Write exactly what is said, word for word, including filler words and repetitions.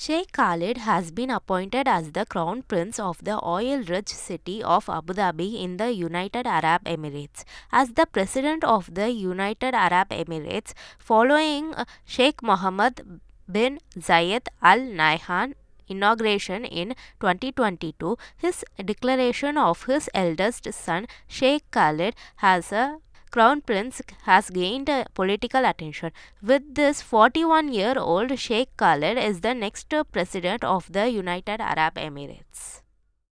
Sheikh Khalid has been appointed as the Crown Prince of the oil-rich city of Abu Dhabi in the United Arab Emirates. As the President of the United Arab Emirates, following uh, Sheikh Mohammed bin Zayed Al Nahyan inauguration in twenty twenty-two, his declaration of his eldest son Sheikh Khalid as a Crown Prince has gained uh, political attention. With this, forty-one-year-old Sheikh Khalid is the next uh, president of the United Arab Emirates.